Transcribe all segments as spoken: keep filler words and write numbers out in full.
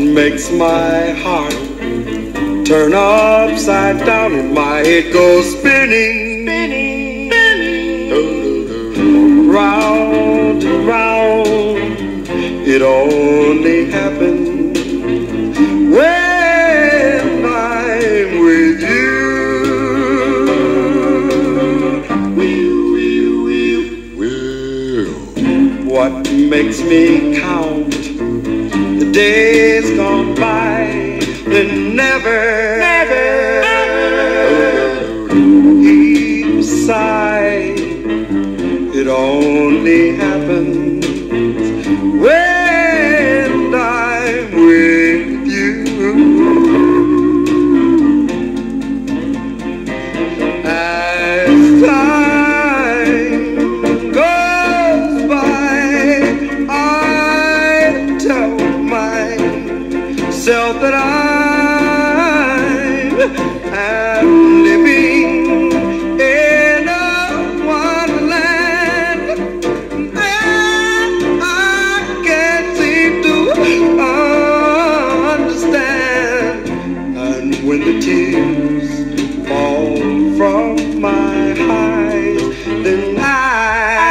makes my heart turn upside down and my head goes spinning, spinning, spinning, round and round. It only happens when I'm with you. Will, will, will, will. What makes me count the days gone by and never, never, never heave a sigh? It only happens when I'm with you. As time goes by, I tell myself that I'm, I'm living in a wonderland, and I can't seem to understand. And when the tears fall from my eyes, then I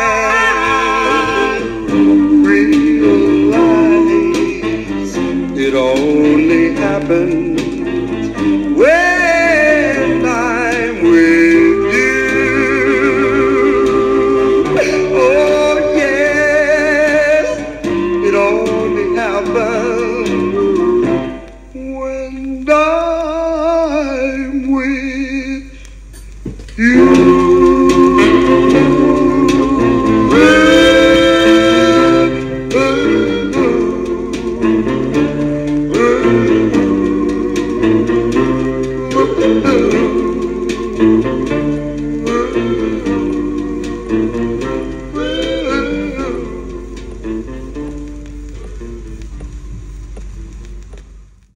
realize it only happens when I'm with you. Oh yes, it only happens when I'm with you. Ooh.